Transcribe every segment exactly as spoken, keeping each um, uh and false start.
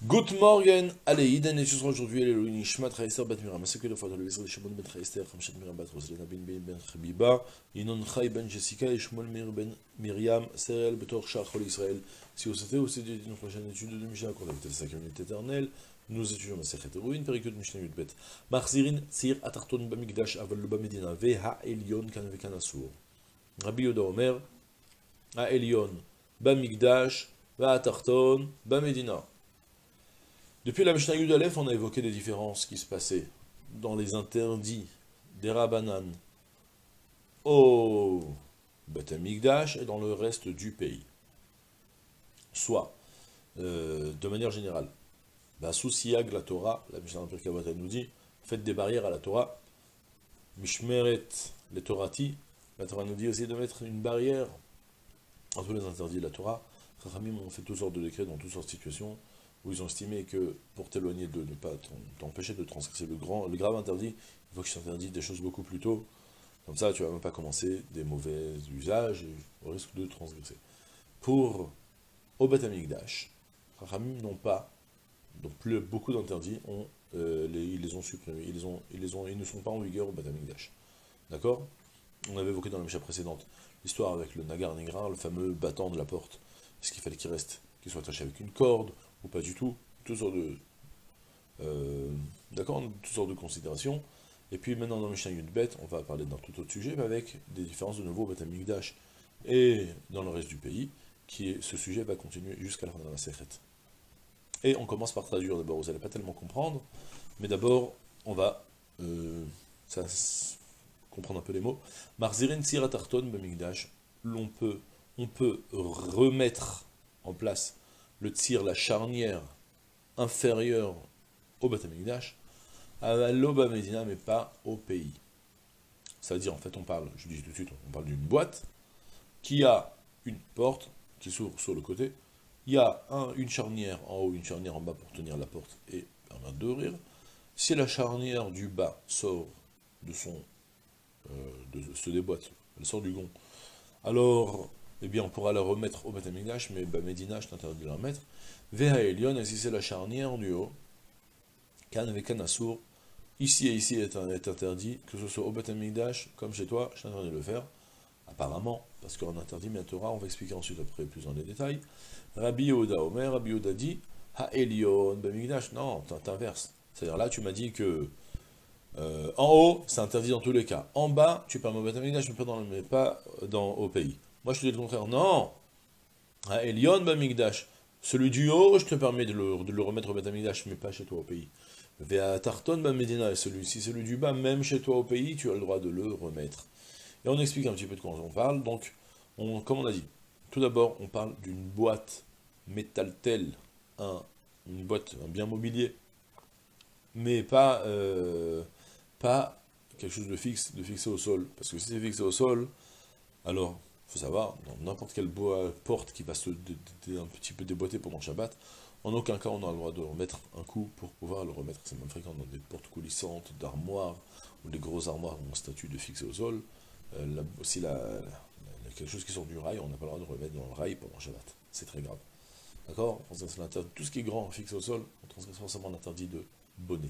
Good morning, allez, Iden et ce sera aujourd'hui Elohim Nishmat Raester Bat Miriam, c'est que le Fadol Israël Shimon ben Raester, Hamshat Miriam Bat Roselena ben Ben Ben Chabiba, Inon Chai ben Jessica et Shmuel Mir ben Miriam, Serel Betor Shach Chol Israël. Si vous souhaitez aussi une prochaine étude de Mishnah, qu'on a la cinquième minute éternelle, nous étudions la Sechet Héroïne, Péricule Mishnah Yudbet. Marzirin Sir Atarton Bamikdash Aval Luba Medina, Ve Ha Elion Kan Vekan Asur. Rabbi Yoda Omer, Ha Elion Bamikdash, Va Atarton Bamedina. Depuis la Mishnah Yud Aleph, on a évoqué des différences qui se passaient dans les interdits des Rabbanan au Beth Amikdash et dans le reste du pays. Soit, euh, de manière générale, bah, sous Siag la Torah, la Mishnah Pirkei Avot nous dit, faites des barrières à la Torah, Mishmeret les Torati, la Torah nous dit aussi de mettre une barrière entre les interdits de la Torah. Chachamim ont fait toutes sortes de décrets dans toutes sortes de situations, où ils ont estimé que pour t'éloigner de ne pas t'empêcher de transgresser le grand, le grave interdit, il faut que je t'interdise des choses beaucoup plus tôt. Comme ça, tu ne vas même pas commencer des mauvais usages et au risque de transgresser. Pour au Beth Amikdash, Chachamim n'ont pas, donc plus beaucoup d'interdits, ont, euh, les, ils les ont supprimés, ils, les ont, ils, les ont, ils ne sont pas en vigueur au Beth Amikdash. D'accord? On avait évoqué dans la Mishnah précédente l'histoire avec le Nagar Nigrar, le fameux battant de la porte. Est-ce qu'il fallait qu'il reste, qu'il soit attaché avec une corde ou pas du tout, toutes sortes de, euh, d'accord, toutes sortes de considérations. Et puis maintenant dans Mishnah Yudbet, on va parler d'un tout autre sujet, mais avec des différences de nouveau au Beth Amikdash et dans le reste du pays, qui est, ce sujet va continuer jusqu'à la fin de la Sechet. Et on commence par traduire d'abord, vous n'allez pas tellement comprendre, mais d'abord on va euh, ça, comprendre un peu les mots. Marzirin Siratarton Bamikdash, l'on peut, on peut remettre en place le tir, la charnière inférieure au Beth Amikdash, à l'Oba Medina, mais pas au pays. C'est-à-dire, en fait, on parle, je dis tout de suite, on parle d'une boîte qui a une porte qui s'ouvre sur le côté, il y a un, une charnière en haut, une charnière en bas pour tenir la porte et permettre d'ouvrir. Si la charnière du bas sort de son, euh, de, se déboîte, elle sort du gond, alors eh bien on pourra la remettre au Beth Amikdash, mais bah, Medina, je t'interdis de la remettre. Veha Elion, et si c'est la charnière du haut, Kan avec Kan Assour, ici et ici est, est interdit, que ce soit au Beth Amikdash, comme chez toi, je t'interdis de le faire, apparemment, parce qu'on interdit bien Torah, on va expliquer ensuite après plus dans les détails. Rabbi Yehuda Omer, Rabbi Yehuda dit, Ha Elion, Bamikdash, non, t'inverses. C'est-à-dire là, tu m'as dit que euh, en haut, c'est interdit dans tous les cas. En bas, tu permets au Beth Amikdash, mais pas, dans, mais pas dans, au pays. Moi, je te dis le contraire. Non. Ha Elion Bamikdash. Celui du haut, je te permets de le, de le remettre au Beth Amikdash, mais pas chez toi au pays. Vea Tarton Bamedina. Et celui-ci, celui du bas, même chez toi au pays, tu as le droit de le remettre. Et on explique un petit peu de quoi on parle. Donc, on, comme on a dit, tout d'abord, on parle d'une boîte métal tel, un, une boîte, un bien mobilier, mais pas, euh, pas quelque chose de fixe, de fixé au sol. Parce que si c'est fixé au sol, alors, il faut savoir, dans n'importe quelle boîte, porte qui va se dé, dé, un petit peu déboîter pendant le Shabbat, en aucun cas on a le droit de remettre un coup pour pouvoir le remettre. C'est même fréquent dans des portes coulissantes, d'armoires, ou des grosses armoires ont un statut de fixé au sol. Euh, la, aussi, la, la, quelque chose qui sort du rail, on n'a pas le droit de remettre dans le rail pendant le Shabbat. C'est très grave. D'accord? Tout ce qui est grand, fixé au sol, on transgresse forcément l'interdit de bonnet.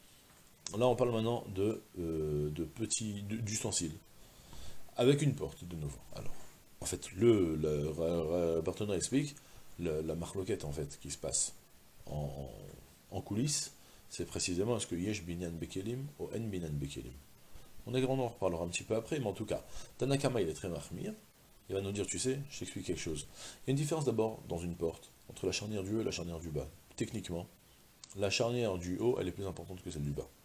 Là, on parle maintenant de, euh, de petits, d'ustensiles. Avec une porte, de nouveau. Alors, en fait, le, le, le partenaire explique la, la marloquette, en fait, qui se passe en, en coulisses, c'est précisément est-ce que yesh binyan bekelim ou en binyan bekelim. On, est, on en reparlera un petit peu après, mais en tout cas, Tanakama, il est très mahmir, il va nous dire, tu sais, je t'explique quelque chose. Il y a une différence d'abord dans une porte, entre la charnière du haut et la charnière du bas. Techniquement, la charnière du haut, elle est plus importante que celle du bas.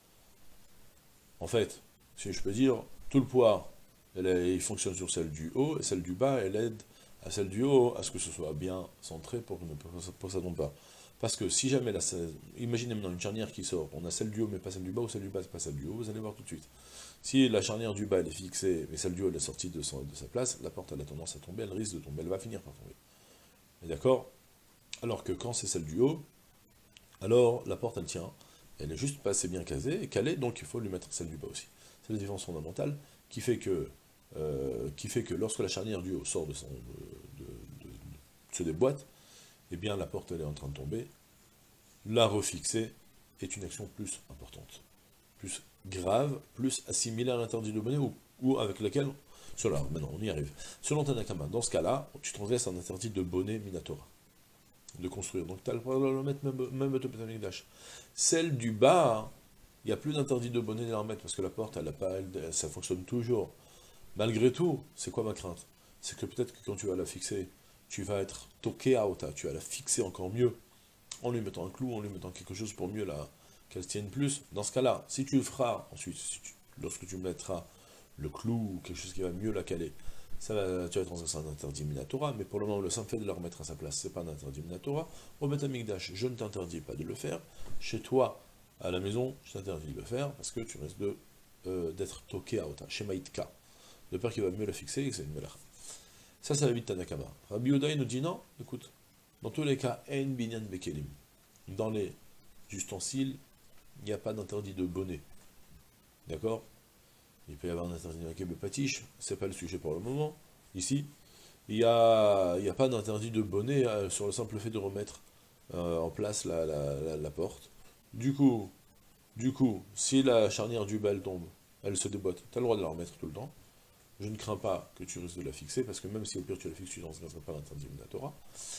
En fait, si je peux dire, tout le poids, elle est, il fonctionne sur celle du haut, et celle du bas, elle aide à celle du haut à ce que ce soit bien centré pour que ça ne tombe pas. Parce que si jamais, la, imaginez maintenant une charnière qui sort, on a celle du haut mais pas celle du bas, ou celle du bas c'est pas celle du haut, vous allez voir tout de suite. Si la charnière du bas elle est fixée, mais celle du haut elle est sortie de, son, de sa place, la porte elle a tendance à tomber, elle risque de tomber, elle va finir par tomber. D'accord? Alors que quand c'est celle du haut, alors la porte elle tient, elle est juste pas assez bien casée, calée, donc il faut lui mettre celle du bas aussi. C'est la différence fondamentale qui fait que Euh, qui fait que lorsque la charnière du haut sort de, son, de, de, de, de se déboîte, eh bien la porte elle est en train de tomber, la refixer est une action plus importante, plus grave, plus assimilée à l'interdit de bonnet, ou, ou avec laquelle, cela, maintenant on y arrive. Selon Tanakama, dans ce cas-là, tu transgresses un interdit de bonnet minatora, de construire. Donc tu as le droit de le mettre même, même au Beth Amikdash. Celle du bas, il n'y a plus d'interdit de bonnet de la remettre, parce que la porte, elle a pas, elle, ça fonctionne toujours. Malgré tout, c'est quoi ma crainte? C'est que peut-être que quand tu vas la fixer, tu vas être toqué à ota, tu vas la fixer encore mieux, en lui mettant un clou, en lui mettant quelque chose pour mieux la, qu'elle tienne plus. Dans ce cas-là, si tu le feras ensuite, si tu, lorsque tu mettras le clou ou quelque chose qui va mieux la caler, ça va, tu vas transgresser un interdit minatora, mais pour le moment, le simple fait de la remettre à sa place, c'est pas un interdit minatora. Au Beth Amikdash, je ne t'interdis pas de le faire. Chez toi, à la maison, je t'interdis de le faire, parce que tu risques de, euh, d'être toqué à ota, chez Maïtka. De peur qu'il va mieux la fixer et que c'est une melach. Ça, c'est la vie de Tanakama. Rabbi Yehuda nous dit non, écoute, dans tous les cas, en binyan bekelim. Dans les ustensiles, il n'y a pas d'interdit de bonnet. D'accord? Il peut y avoir un interdit de patiche, c'est pas le sujet pour le moment. Ici, il n'y a, il y a pas d'interdit de bonnet euh, sur le simple fait de remettre euh, en place la, la, la, la porte. Du coup, du coup, si la charnière du bas elle tombe, elle se déboîte, tu as le droit de la remettre tout le temps. Je ne crains pas que tu risques de la fixer, parce que même si au pire tu la fixes, tu n'en transgresseras pas l'interdit minatora.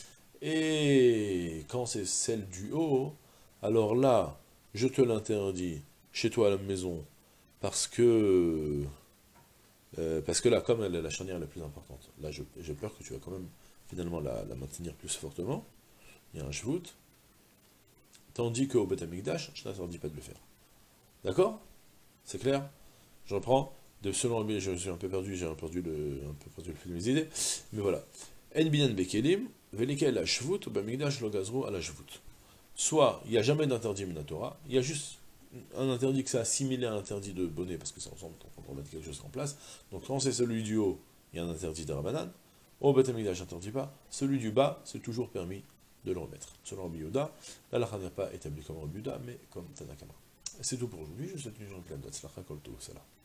Et quand c'est celle du haut, alors là, je te l'interdis chez toi à la maison, parce que euh, parce que là, comme elle, la charnière est la plus importante, là j'ai peur que tu vas quand même finalement la, la maintenir plus fortement. Il y a un shvout, tandis qu'au Beth Amikdash, je ne t'interdis pas de le faire. D'accord? C'est clair? Je reprends. De selon je suis un peu perdu, j'ai un, perdu le, un peu perdu le fil de mes idées, mais voilà. En binan bekelim, velikel la shvut, bamigdash lo gazro à la shvut. Soit, il n'y a jamais d'interdit minatora, il y a juste un interdit que c'est assimilé à l'interdit de bonnet, parce que c'est ensemble, on peut remettre quelque chose en place. Donc quand c'est celui du haut, il y a un interdit de Ramadan. Au Beth Amikdash, n'interdit pas. Celui du bas, c'est toujours permis de le remettre. Selon Rabbi Yehuda, la lacha n'est pas établie comme Rabbi Yehuda, mais comme Tanakama. C'est tout pour aujourd'hui, je vous souhaite une journée pleine d'Atzlacha Kol Tov, Salah.